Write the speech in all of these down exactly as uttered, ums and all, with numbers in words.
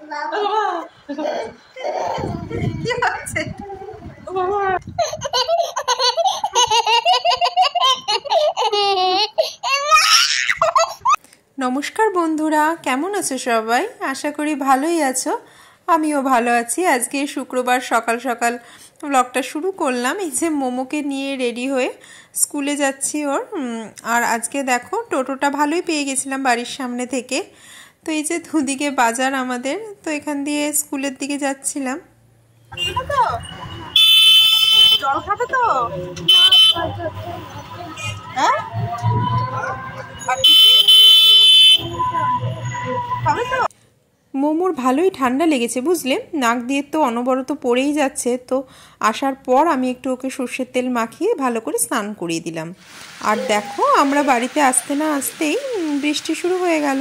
নমস্কার বন্ধুরা, কেমন আছো সবাই? আশা করি ভালোই আছো। আমিও ভালো আছি। আজকে শুক্রবার সকাল সকাল ব্লগটা শুরু করলাম। এই যে মোমোকে নিয়ে রেডি হয়ে স্কুলে যাচ্ছি ওর। আর আজকে দেখো টোটোটা ভালোই পেয়ে গেছিলাম বাড়ির সামনে থেকে। তো এই যে দুদিকে বাজার আমাদের, তো এখান দিয়ে স্কুলের দিকে যাচ্ছিলাম। জল খাবে তো? হ্যাঁ, মোমোর ভালোই ঠান্ডা লেগেছে বুঝলে, নাক দিয়ে তো অনবরত পড়েই যাচ্ছে। তো আসার পর আমি একটু ওকে সর্ষের তেল মাখিয়ে ভালো করে স্নান করিয়ে দিলাম। আর দেখো আমরা বাড়িতে আসতে না আসতেই বৃষ্টি শুরু হয়ে গেল।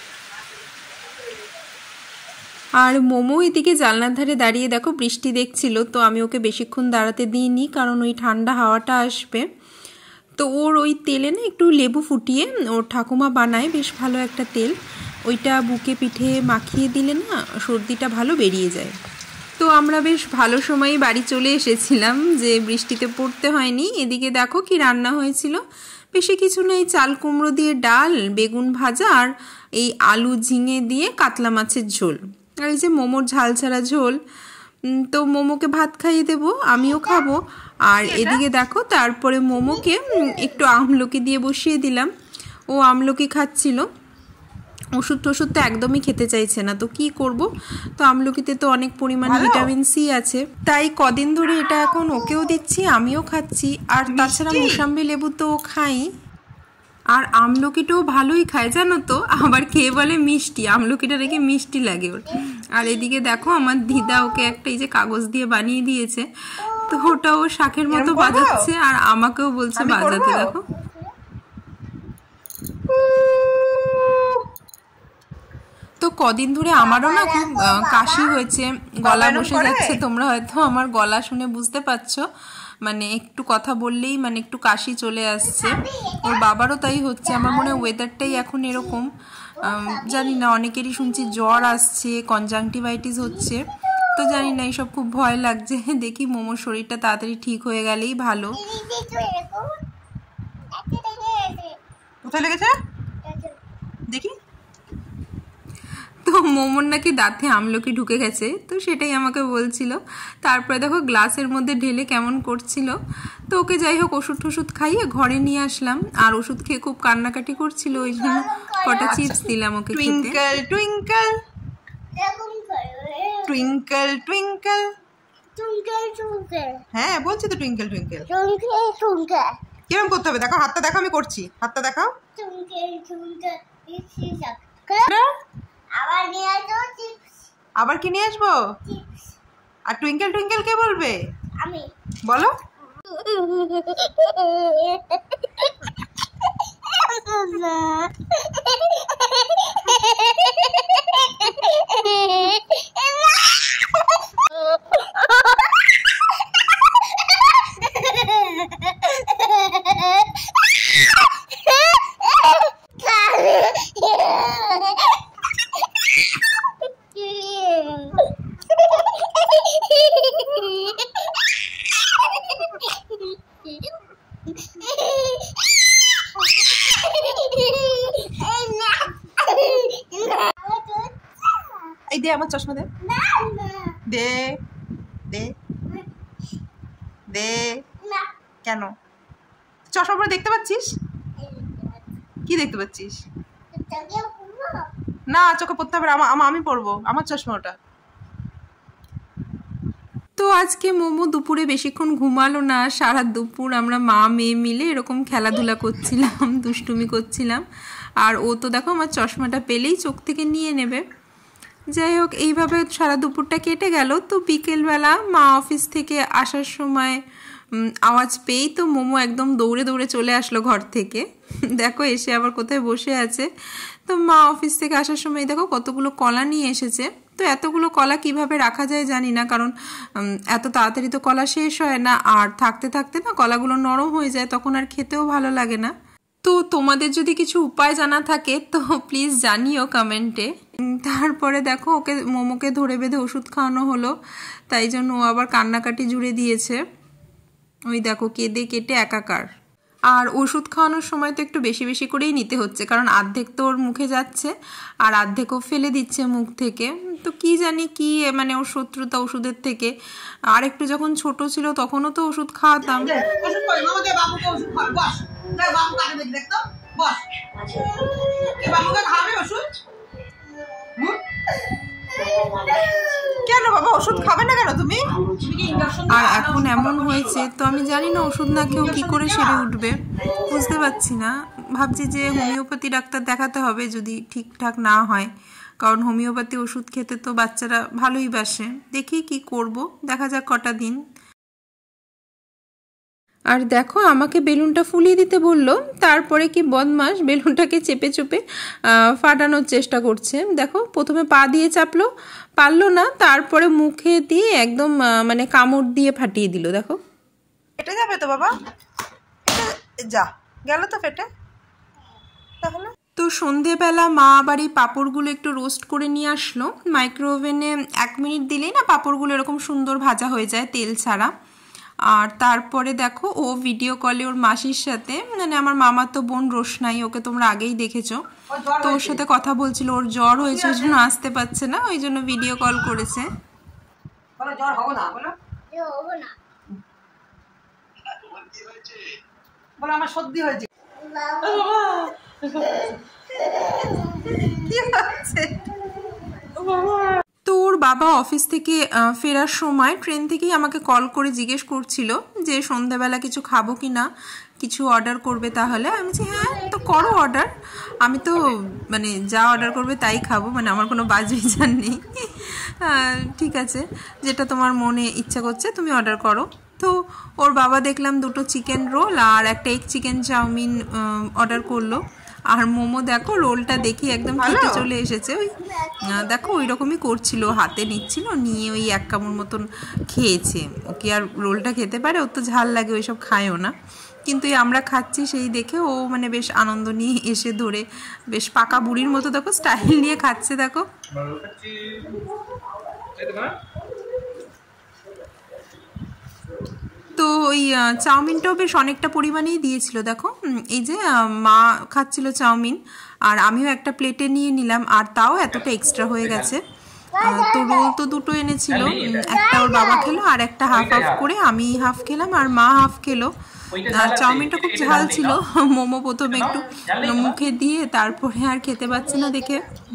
আর মোমো এদিকে জানলার ধারে দাঁড়িয়ে দেখো বৃষ্টি দেখছিল। তো আমি ওকে বেশিক্ষণ দাঁড়াতে দিইনি, কারণ ওই ঠান্ডা হাওয়াটা আসবে। তো ওর ওই তেলে না একটু লেবু ফুটিয়ে ওর ঠাকুমা বানায় বেশ ভালো একটা তেল, ওইটা বুকে পিঠে মাখিয়ে দিলে না সর্দিটা ভালো বেরিয়ে যায়। তো আমরা বেশ ভালো সময়ে বাড়ি চলে এসেছিলাম, যে বৃষ্টিতে পড়তে হয়নি। এদিকে দেখো কি রান্না হয়েছিল, বেশি কিছু নেই, চাল কুমড়ো দিয়ে ডাল, বেগুন ভাজা আর এই আলু ঝিঙে দিয়ে কাতলা মাছের ঝোল, আর এই যে মোমোর ঝাল ছাড়া ঝোল। তো মোমোকে ভাত খাইয়ে দেবো, আমিও খাবো। আর এদিকে দেখো তারপরে মোমোকে একটু আমলকি দিয়ে বসিয়ে দিলাম। ও আমলকি খাচ্ছিল, ওষুধ টষুধ তো একদমই খেতে চাইছে না। তো কি করব, তো আমলকিতে তো অনেক পরিমাণে ভিটামিন সি আছে, তাই কদিন ধরে এটা এখন ওকেও দিচ্ছি, আমিও খাচ্ছি। আর তাছাড়া মোসাম্বি লেবু তো খাই, আর আমলকিটাও ভালোই খায় জানো তো, আবার খেয়ে বলে মিষ্টি, আমলকিটা রেখে মিষ্টি লাগে ওর। আর এদিকে দেখো আমার দিদা ওকে একটা এই যে কাগজ দিয়ে বানিয়ে দিয়েছে, তো ওটা ও শাকের মতো বাজাচ্ছে আর আমাকেও বলছে বাজাতে। দেখো তো কদিন ধরে আমারও না খুব কাশি হয়েছে, গলা বসে যাচ্ছে। তোমরা হয়তো আমার গলা শুনে বুঝতে পারছো, মানে একটু কথা বললেই মানে একটু কাশি চলে আসছে। ওর বাবারও তাই হচ্ছে। আমার মনে হয় ওয়েদারটাই এখন এরকম, জানি না, অনেকেরই শুনছি জ্বর আসছে, কনজাংটিভাইটিস হচ্ছে। তো জানি না, এইসব খুব ভয় লাগছে। দেখি মোমোর শরীরটা তাড়াতাড়ি ঠিক হয়ে গেলেই ভালো। কোথায় লেগেছে দেখি। তো মোমোর নাকি দাঁতে আমলকি ঢুকে গেছে, তো সেটাই আমাকে বলছিল। তারপরে দেখো গ্লাসের মধ্যে ঢেলে কেমন করছিল। তো ওকে যাই হোক ওষুধ টষুধ খাইয়ে ঘরে নিয়ে আসলাম। আর ওষুধ খেয়ে খুব কান্নাকাটি করছিল, ওই জন্য কটা চিপস দিলাম okay. Twinkle twinkle twinkle twinkle twinkle, হ্যাঁ বলছি তো টুইঙ্কল টুইঙ্কল টুইঙ্কল। কিরকম করতে হবে দেখো, হাতটা দেখো, আমি করছি, হাতটা দেখাও। আবার নিয়ে আসবো চিপস। আবার কি নিয়ে আসবো? চিপস। আর টুইঙ্কল টুইঙ্কল কে বলবে? আমি। বলো। এই দে আমার চশমা দে, দে দে দে। কেন চশমা পরে দেখতে পাচ্ছিস? কি দেখতে পাচ্ছিস? না চোখে পড়তে হবে, আমি পরবো, আমার চশমা ওটা। তো আজকে মোমো দুপুরে বেশিক্ষণ ঘুমালো না, সারা দুপুর আমরা মা মেয়ে মিলে এরকম খেলাধুলা করছিলাম, দুষ্টুমি করছিলাম। আর ও তো দেখো আমার চশমাটা পেলেই চোখ থেকে নিয়ে নেবে। যাই হোক এইভাবে সারা দুপুরটা কেটে গেল। তো বিকেলবেলা মা অফিস থেকে আসার সময় আওয়াজ পেয়েই তো মোমো একদম দৌড়ে দৌড়ে চলে আসলো ঘর থেকে। দেখো এসে আবার কোথায় বসে আছে। তো মা অফিস থেকে আসার সময় দেখো কতগুলো কলা নিয়ে এসেছে। তো এতগুলো কলা কিভাবে রাখা যায় জানি না, কারণ এত তাড়াতাড়ি তো কলা শেষ হয় না, আর থাকতে থাকতে না কলাগুলো নরম হয়ে যায়, তখন আর খেতেও ভালো লাগে না। তো তোমাদের যদি কিছু উপায় জানা থাকে তো প্লিজ জানিও কমেন্টে। তারপরে দেখো ওকে মোমোকে ধরে বেঁধে ওষুধ খাওয়ানো হলো, তাই জন্য ও আবার কান্নাকাটি জুড়ে দিয়েছে। ওই দেখো কেঁদে কেটে একাকার। আর ওষুধ খাওয়ানোর সময় তো একটু বেশি বেশি করেই নিতে হচ্ছে, কারণ অর্ধেক তো ওর মুখে যাচ্ছে আর অর্ধেকও ফেলে দিচ্ছে মুখ থেকে। তো কি জানি কি মানে ওর শত্রুতা ওষুধের থেকে। আর একটু যখন ছোট ছিল তখনও তো ওষুধ খাওয়াতাম। কেন বাবা ওষুধ খাবে না কেন তুমি? আর এখন এমন হয়েছে তো আমি জানি না ওষুধ না খেয়েও কি করে সেরে উঠবে, বুঝতে পারছি না। ভাবছি যে হোমিওপ্যাথি ডাক্তার দেখাতে হবে যদি ঠিকঠাক না হয়, কারণ হোমিওপ্যাথি ওষুধ খেতে তো বাচ্চারা ভালোই বাসে। দেখি কি করব, দেখা যাক কটা দিন। আর দেখো আমাকে বেলুনটা ফুলিয়ে দিতে বললো, তারপরে কি বদমাস বেলুনটাকে চেপে চেপে ফাটানোর চেষ্টা করছে। দেখো প্রথমে পা দিয়ে চাপলো, পারলো না, তারপরে মুখে দিয়ে একদম মানে কামড় দিয়ে ফাটিয়ে দিল। দেখো ফেটে যাবে তো বাবা, যা গেল তো ফেটে। তাহলে তো সন্ধেবেলা মা আবার এই পাঁপড়গুলো একটু রোস্ট করে নিয়ে আসলো। মাইক্রো ওভেনে এক মিনিট দিলেই না পাঁপড়গুলো এরকম সুন্দর ভাজা হয়ে যায় তেল ছাড়া। আর তারপরে দেখো ও ভিডিও কলে ওর মাসির সাথে, মানে আমার মামা তো বোন রোশনাই, ওকে তোমরা আগেই দেখেছো, তো ওর সাথে কথা বলছিল। ওর জ্বর হয়েছে ওই জন্য আসতে পারছে না, ওই জন্য ভিডিও কল করেছে। আমার সর্দি হয়েছে। তোর বাবা অফিস থেকে ফেরার সময় ট্রেন থেকেই আমাকে কল করে জিজ্ঞেস করছিল যে সন্ধ্যাবেলা কিছু খাবো কি না, কিছু অর্ডার করবে তাহলে। আমি বলছি হ্যাঁ তো করো অর্ডার, আমি তো মানে যা অর্ডার করবে তাই খাবো, মানে আমার কোনো বাজ বিচার নেই। ঠিক আছে, যেটা তোমার মনে ইচ্ছা করছে তুমি অর্ডার করো। তো ওর বাবা দেখলাম দুটো চিকেন রোল আর একটা এগ চিকেন চাউমিন অর্ডার করলো। আর মোমো দেখো রোলটা দেখি একদম খেতে চলে এসেছে। ওই দেখো ওই রকমই করছিল, হাতে নিচ্ছিল, নিয়ে ওই এক কামড় মতন খেয়েছে। ওকে আর রোলটা খেতে পারে, ওর তো ঝাল লাগে, ওইসব খায়ও না। কিন্তু এই আমরা খাচ্ছি সেই দেখে ও মানে বেশ আনন্দ নিয়ে এসে ধরে বেশ পাকা বুড়ির মতো দেখো স্টাইল নিয়ে খাচ্ছে। দেখো তো ওই চাউমিনটাও বেশ অনেকটা পরিমাণেই দিয়েছিল। দেখো এই যে মা খাচ্ছিল চাউমিন আর আমিও একটা প্লেটে নিয়ে নিলাম, আর তাও এতটা এক্সট্রা হয়ে গেছে। তো রোল তো দুটো এনেছিল, একটা ওর বাবা খেলো আর একটা হাফ হাফ করে আমি হাফ খেলাম আর মা হাফ খেলো। আর চাউমিনটা খুব ঝাল ছিল। মোমো প্রথমে একটু মুখে দিয়ে তারপরে আর খেতে পারছে না দেখে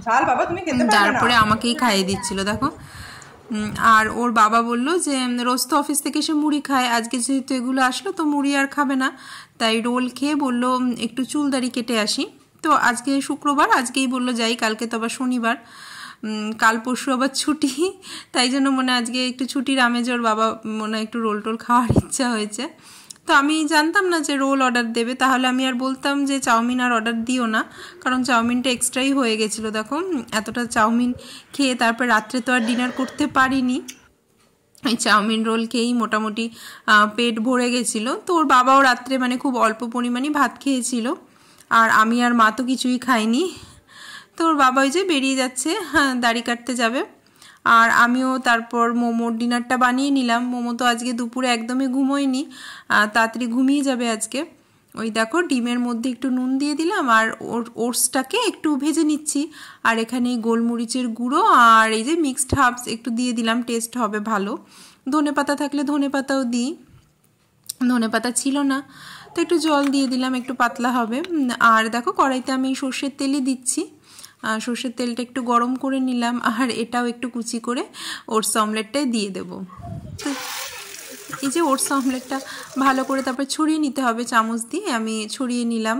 তারপরে আমাকেই খাইয়ে দিচ্ছিল। দেখো আর ওর বাবা বলল যে রোজ তো অফিস থেকে এসে মুড়ি খায়, আজকে যেহেতু এগুলো আসলো তো মুড়ি আর খাবে না, তাই রোল খেয়ে বললো একটু চুল দাড়ি কেটে আসি। তো আজকে শুক্রবার, আজকেই বললো যাই, কালকে তো আবার শনিবার, কাল পরশু আবার ছুটি, তাই জন্য মনে আজকে একটু ছুটির আমেজ ওর বাবা মনে একটু রোল টোল খাওয়ার ইচ্ছা হয়েছে। তো আমি জানতাম না যে রোল অর্ডার দেবে, তাহলে আমি আর বলতাম যে চাউমিন আর অর্ডার দিও না, কারণ চাউমিনটা এক্সট্রাই হয়ে গেছিলো। দেখো এতটা চাউমিন খেয়ে তারপর রাত্রে তো আর ডিনার করতে পারিনি, এই চাউমিন রোল খেয়েই মোটামুটি পেট ভরে গেছিলো। তো ওর বাবাও রাত্রে মানে খুব অল্প পরিমাণই ভাত খেয়েছিল, আর আমি আর মা তো কিছুই খাইনি। তো ওর বাবা ওই যে বেরিয়ে যাচ্ছে, হ্যাঁ দাড়ি কাটতে যাবে। আর আমিও তারপর মোমোর ডিনারটা বানিয়ে নিলাম। মোমো তো আজকে দুপুরে একদমই ঘুমোয়নি, তাড়াতাড়ি ঘুমিয়ে যাবে আজকে। ওই দেখো ডিমের মধ্যে একটু নুন দিয়ে দিলাম আর ওটসটাকে একটু ভেজে নিচ্ছি, আর এখানে গোলমরিচের গুঁড়ো আর এই যে মিক্সড হার্বস একটু দিয়ে দিলাম, টেস্ট হবে ভালো। ধনে পাতা থাকলে ধনে পাতাও দিই, ধনে পাতা ছিল না তো একটু জল দিয়ে দিলাম, একটু পাতলা হবে। আর দেখো কড়াইতে আমি সর্ষের তেলই দিচ্ছি, সর্ষের তেলটা একটু গরম করে নিলাম, আর এটাও একটু কুচি করে ওটস অমলেটটাই দিয়ে দেবো। তো এই যে ওটস অমলেটটা ভালো করে তারপর ছড়িয়ে নিতে হবে চামচ দিয়ে, আমি ছড়িয়ে নিলাম।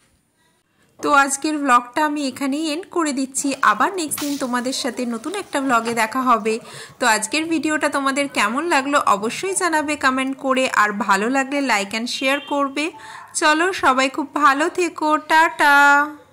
তো আজকের ব্লগটা আমি এখানেই এন্ড করে দিচ্ছি, আবার নেক্সট দিন তোমাদের সাথে নতুন একটা ব্লগে দেখা হবে। তো আজকের ভিডিওটা তোমাদের কেমন লাগলো অবশ্যই জানাবে কমেন্ট করে, আর ভালো লাগলে লাইক অ্যান্ড শেয়ার করবে। চলো সবাই খুব ভালো থেকো, টাটা।